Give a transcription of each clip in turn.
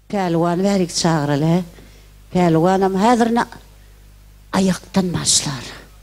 Pehliwan verik çağırılı. Pehliwanım hazırna ayaktan başlar.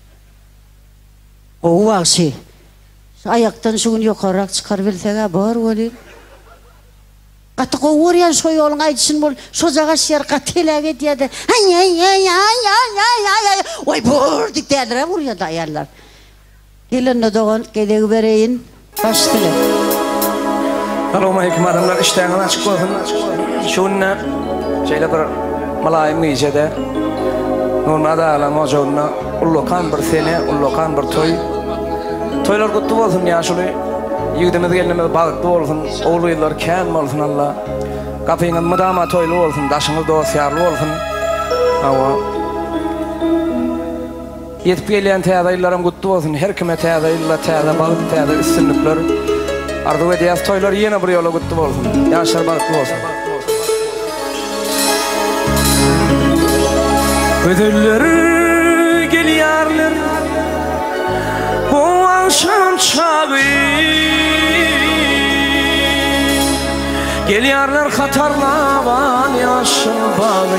O vakti ayaktan şugun yukarı çıkar bilsene var olayım. Katı kovuruyan soyolun ayçın bol sozağa şer katıyla gidiyordu. Ay. Oy burduk derler vuruyor da ayarlar. Gelinle doğan gedeği vereyim. Başlayalım. Selamünaleyküm adamlar, işten açık olsun. Şununla şeyle bir malayım iyicede Nurmada alam hocamla ullokan bir sene, ullokan bir toy. Toylar kutlu olsun ya şunu. Yigdimiz gelinimiz bağıklı olsun, oğlu yıllar kâm olsun Allah. Kapıyınız mıdama toylu olsun, daşınız dosyarlı olsun. Ama yetip gelen teyadaylarım kutlu olsun, her kime teyadayla teyada bağık teyada üstünlükler. Arzu ediyaz toylar yine bir yola kutlu olsun, yaşlar bağıklı olsun. Ödülleri geliyorlar bu akşam çağı. Geliyorlar katarlavan yaşın bağı.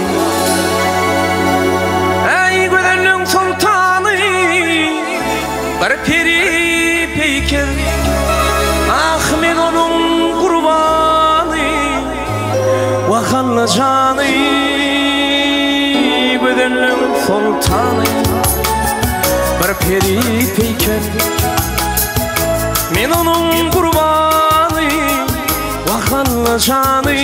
Ey güzelliğin sultanı bir peri peyker. Ah men onun kurbanı vakallı canı. Güzelliğin sultanı bir peri peyker. Men onun kurbanı vakallı canı.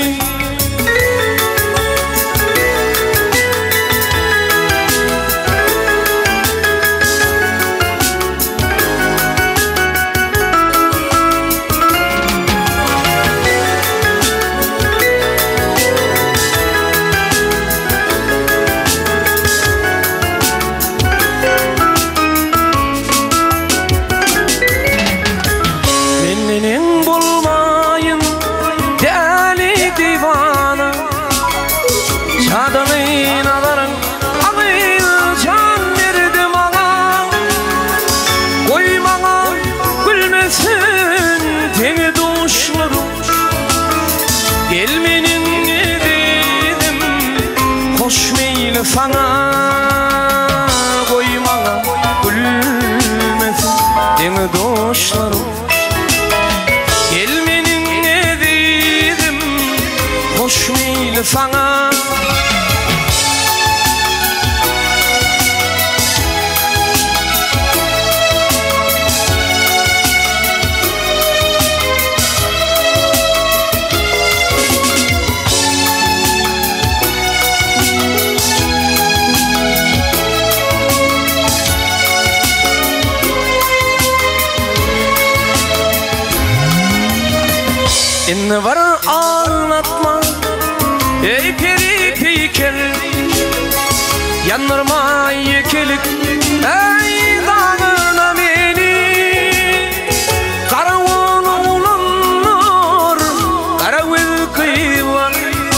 Sana koymana gülmesin demi dostlarım. Gelmenin ne dedim hoş muydu sana? İnne var anlatma ey peri peyker. Yanırma yekelik ey dağına beni. Karavul oğlanlar karavul kıyılar.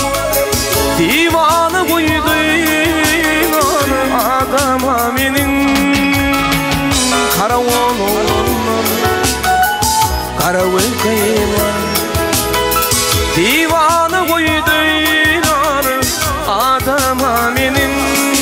Divanı koydular adama benim. Karavul oğlanlar karavul kıyılar. Divanı koydular adama benim.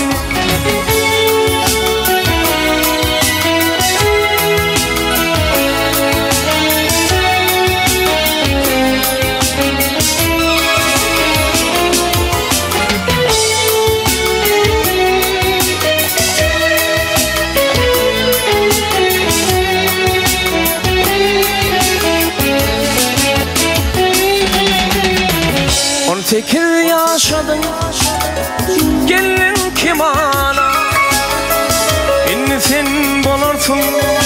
Tekir yaşadın gelin ki bana. İnni sen bulursun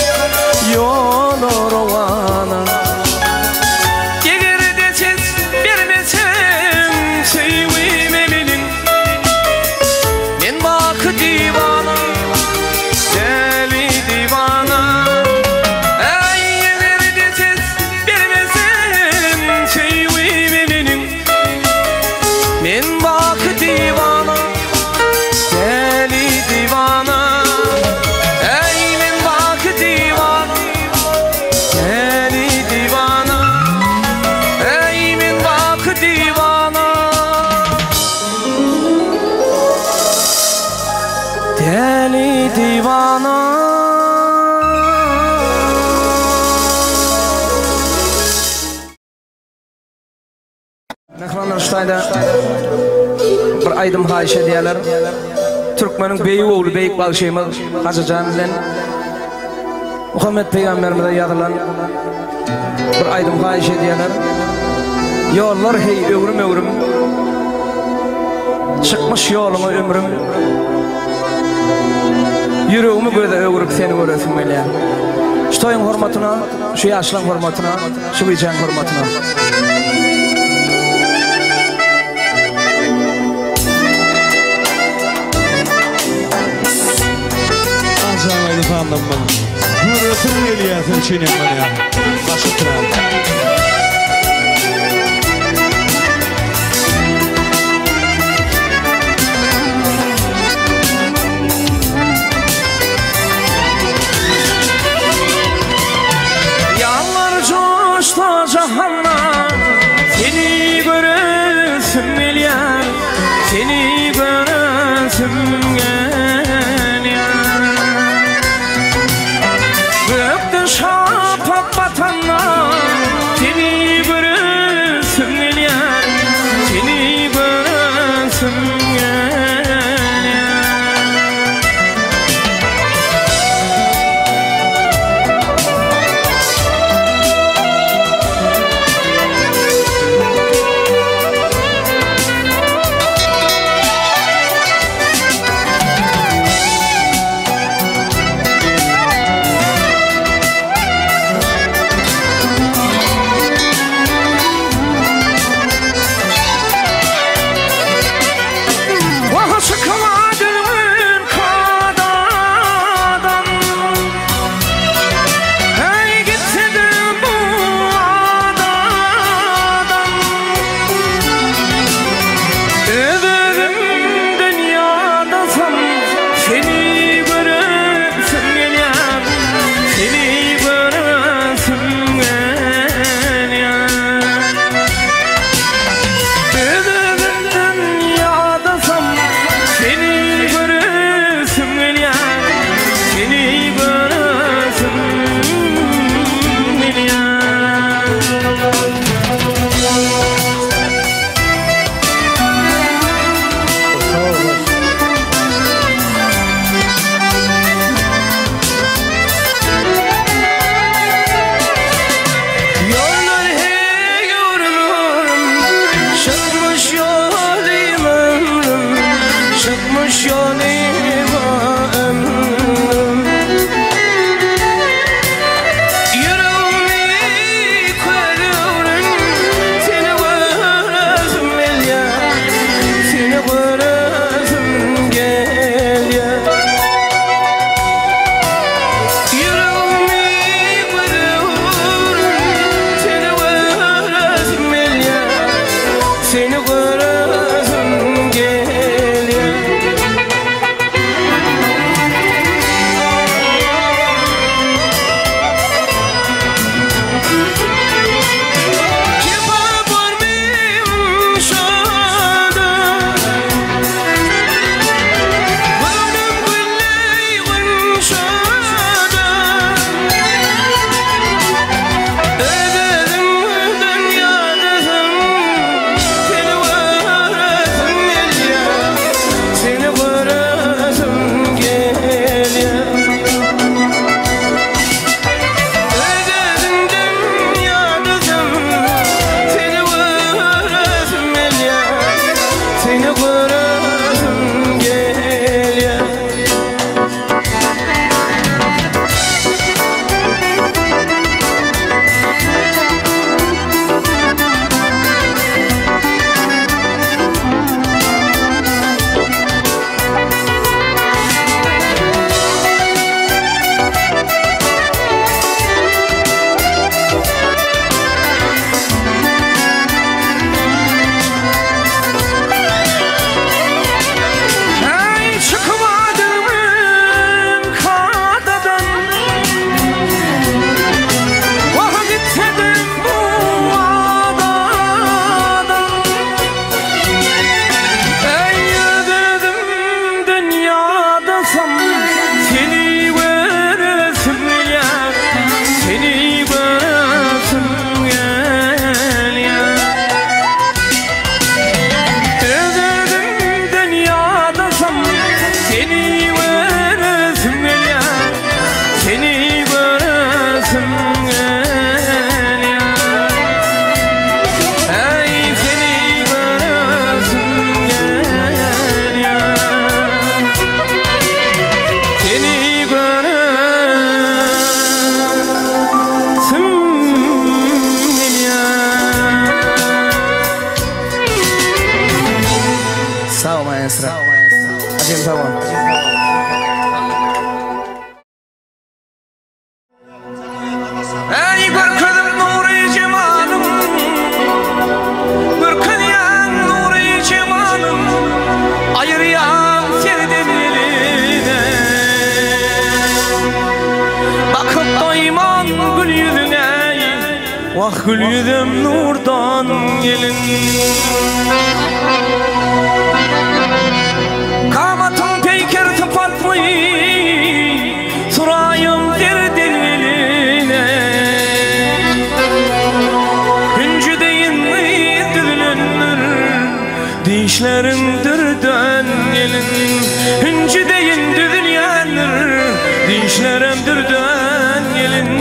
yolu rovana. Gelir de ses vermesem sevime bilin. Ben bakı divana deli divana. Ey gelir de ses vermesem sevime bilin. Men bakı divana deli divana. Ey men bakı divana deli divana. Mehmanlar şutayda bir aydım haişe diyorlar. Türkmenin beyi oğlu Beyik Balşıyımız Hacı Can'dan Muhammed Peygamberimize yazılan bir aydım haişe diyorlar. Yollar hey ömrüm ömrüm, çıkmış yoluma ömrüm, yüreğimi göze öğürüp seni göresim mele. Şu toyun hurmatına, şu yaşlan hurmatına, şu bıyacağın hurmatına. Azramaydı fandım bana. Burasını eliyorsun çiğnem bana ya. Başı kıran. Yalvar coştu cahanlar, seni göresim milyon, seni göresim maestro. Acem sağ olun. Ey görkedim nuri cemalım, görkeyen nuri cemalım, ayıryan sevdim eline. Bakıp doymam gül yüzüne, vah gül yüzüm nurdan gelin. Kamatım peyker tıfatmı, surayım derdiline. Hüncü deyin mi düzülünür, dişlerimdir dön gelin. Hüncü deyin düzülünür, dişlerimdir dön gelin.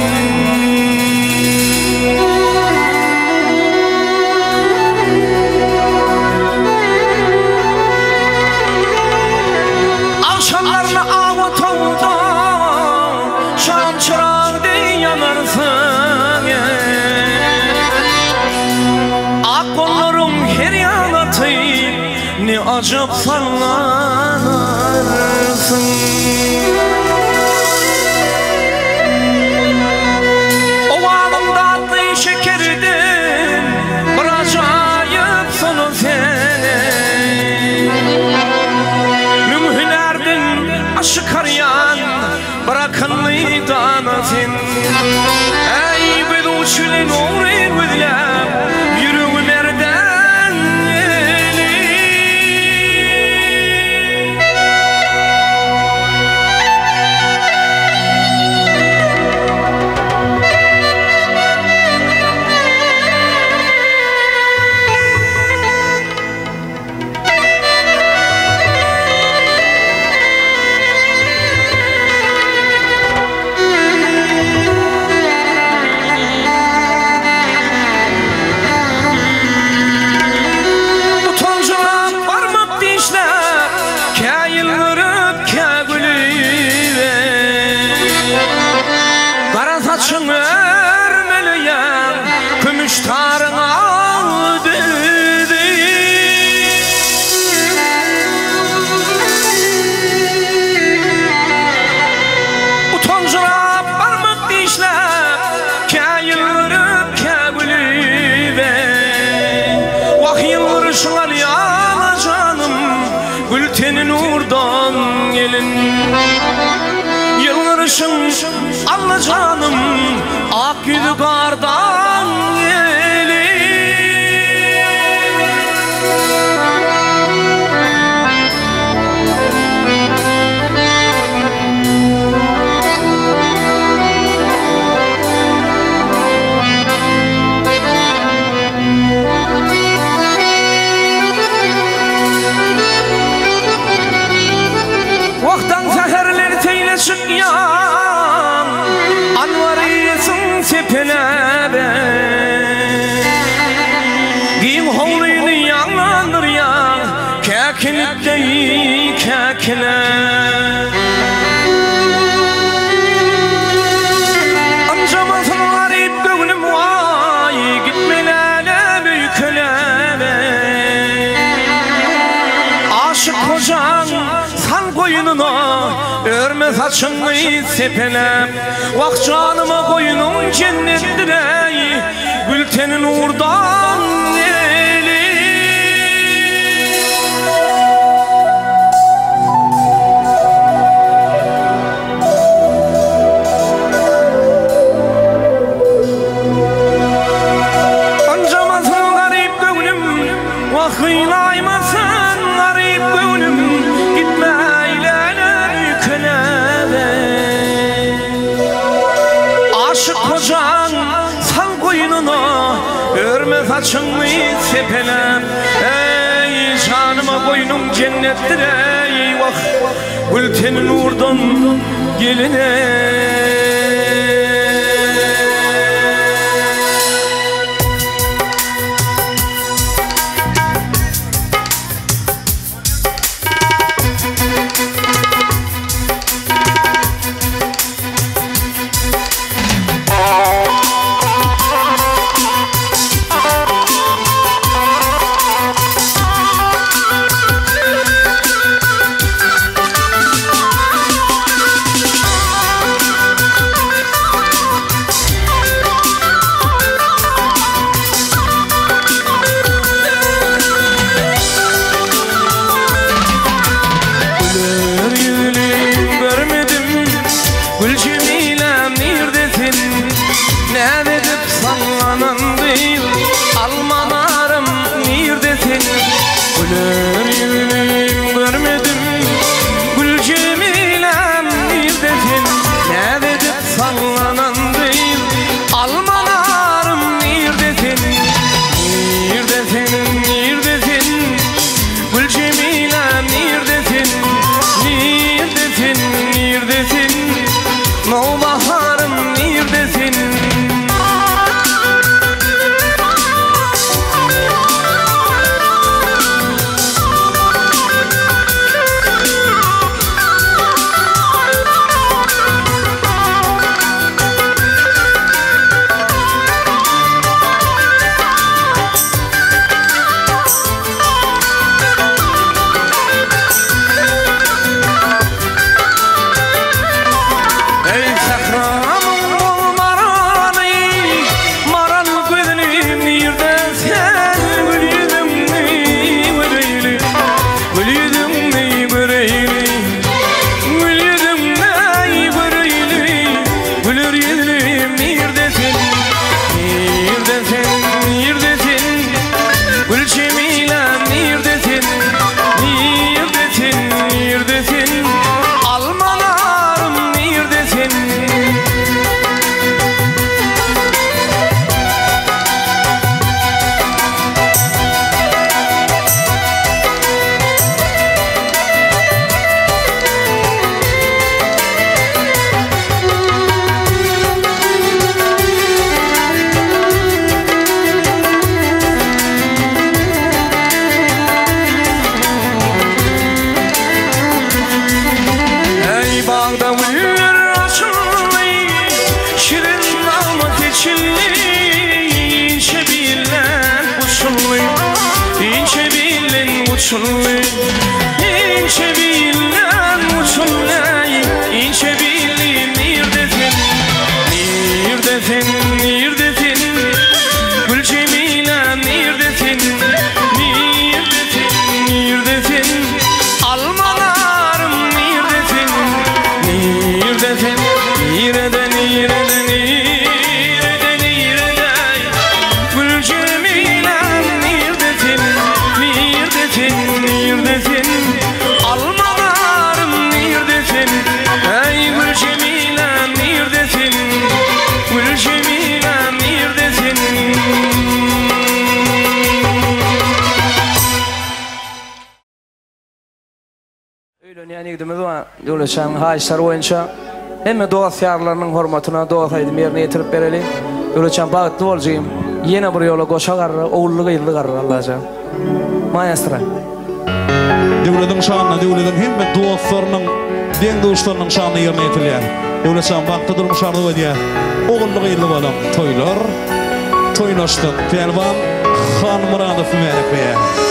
Akşamlarına avat oldu, şam çırağı dey yanarsın. Ak kollarım her yana tıyıp, ne acap sallanırsın. Ovalım tatlı şekerden, bir acayip sonu seni. Aşık arayan bırakın meydana sen. Ey bir uçulun uğrayın gözlem yürüğüm erden eli. Saçın örmeliyen kümüş tarın aldı. Utancılar parmak dişler kayırıp kagülübe. Vah yılırışlar yana canım gültenin urdan gelin. Yılırışın Allah canım ak yüzü kardan gelin. Vaktan seherler teyleşik yan anvarıyısın sepelebe. Giyin hovluyunu yanlandır ya kekilip dey kekile. Amcamasın garip gönlüm vay gitmelele büyükelebe. Aşık kocan sal koyununa örme saçını sepelep. Vak canıma koyunum cennettir ey gültenin uğurdan eli. Ancamasın garip gönlüm vak hıylaymasın garip gönlüm gitme kocan sal koyununa örme saçını sepelep. Ey canıma koyunum cennettir ey vah gültenin uğurdan geline. uçunlay ince bilen uçunlay ince bilen nirdetin Gül Cemilen nirdetin almalarım nirdetin nireden Gül Cemilen nirdetin almalarım nirdetin ey Gül Cemilen nirdetin Yani gidimiz var. Yoluşan haşlar oyunca hem doğa fiyarlarının hürmetine doğa kaydım yerine getirip verelim. Yoluşan bağıtlı olacağım. Yine bir yola koşar, oğullu yıllı karır Allah'a. Maestra. Devletin şanına, devletin hem dostlarının, den dostlarının şanına yerine getirilir. Yoluşan bağıtlı durmuşardı var diye. Oğullu yıllı balam toylar. Toylaştık. Pelvan Xan Muradov mübarek beye.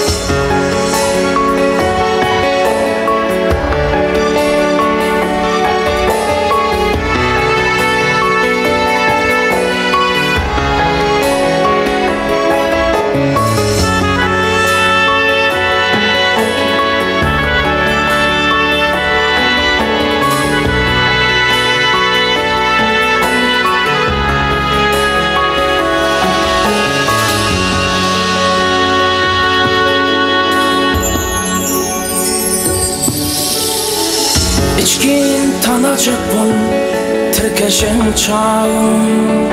İçkin tanacak bol terkeşen çağın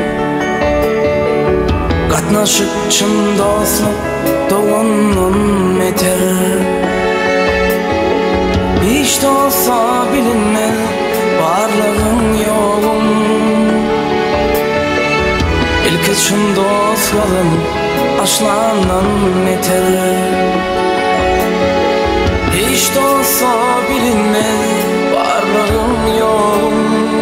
Katnaşık çın dostluk doğunun meter Hiç de olsa bilinmez varlığın yoğun İlk çın dostlarım aşlanan meter Hiç de olsa bilinmez varlığım yoğum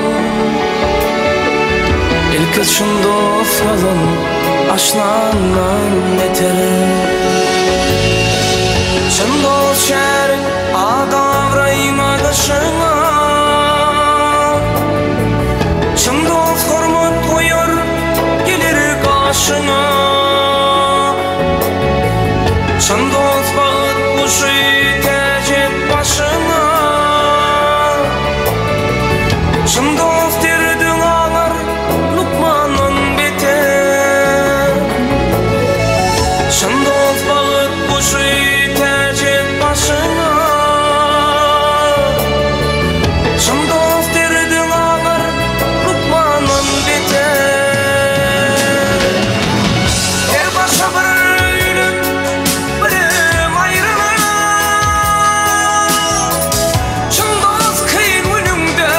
İlk şun dostlarım aşlanan yeter Şun dost şerin adavrayım adışına Şun dost hürmet koyur gelir karşına Şun dost bağıt kuşu tecet başına Şun dost derdin ağlar Lukmanın beter Şun dost bağıt kuşu tecet başına Şun dost derdin ağlar Lukmanın beter Her başa bir ülüm birim ayrılır Şun dost kıyın ölümde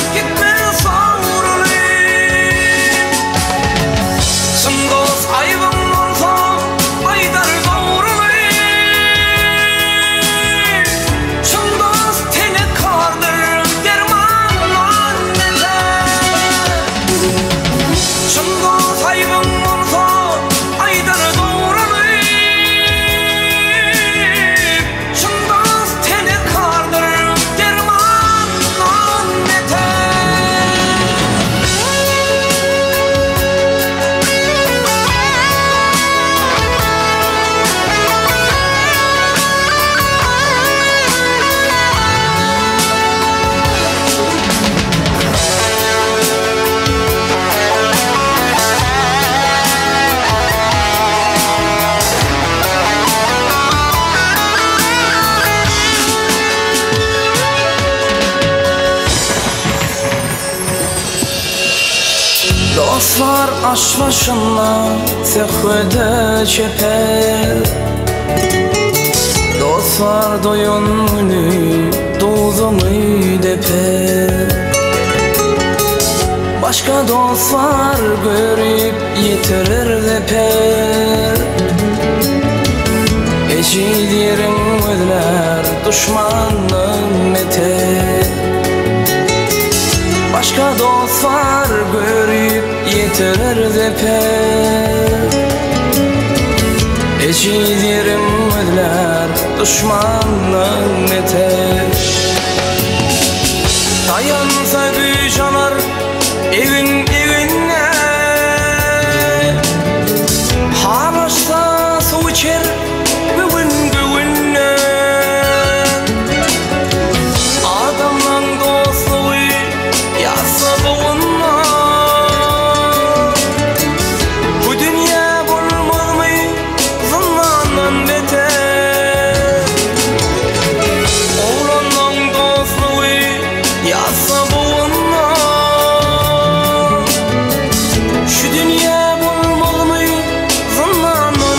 Dostlar aş başına sehvede çeper Dostlar doyununu dozumu deper Başka dostlar görüp yitirir deper Ecidirim ödler düşmanın meter Başka dostlar görüp yitirir deper Ecidirim ödler düşmanın eter. Dayansa gücalar evin evine, haraçta su içer güvün güvünne. Adamlan dostluğu yasa boğunma, bu dünya bulmalı zamandan beter. Oğlanlan dostluğu yasa boğunma, şu dünya bulmalı zamandan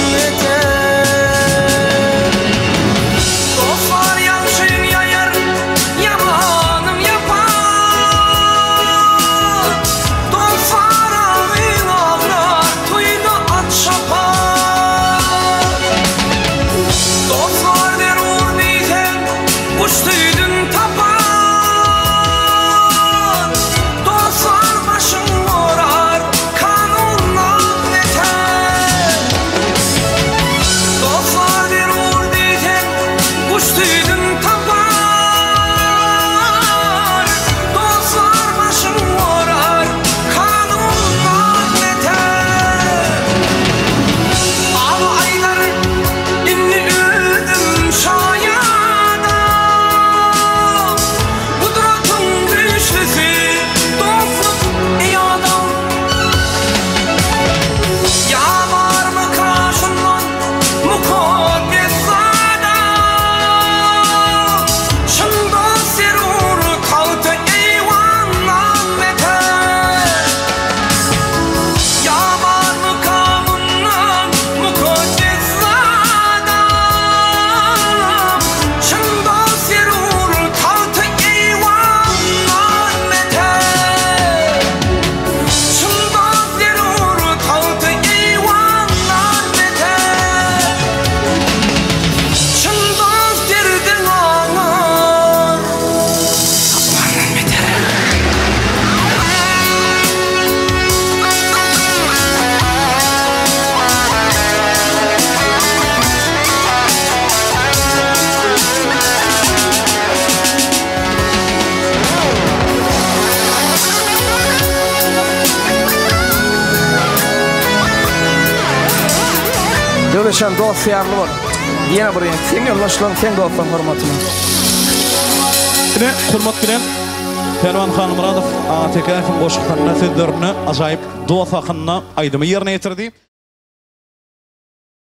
beter. Dostlar yanşın yayar, yamanım yapar. Dostlar ağın ağlar, tuyda at şapar. Dostlar derur deyten, kuştuydun tapar. Dostlar başın morar, kanundan beter. Dostlar derur deyten, kuştuydun tapar. Dostlar başın morar, kanundan beter. Al aylar inni öldüm şayada, kudratın güçlüsü dostluk ey adam. Ya var mı karşından mukaddes adam, şın dost serur kaldı eyvandan beter. Ya var mı kanundan mukaddes adam, şın dost serur kaldı eyvandan beter. Şın dost serur kaldı eyvandan beter. Şın dost derdin ağlar, zamandan beter. Dövleşen dost yarlı var. Yine buraya sen yollaşılan sen dostan hormatına. Yine hurmat bilen Pelvan Hanım Muradov ATK'nin qoşuqlarına sözlerini acayip dost hakkında aydımı yerine getirdi.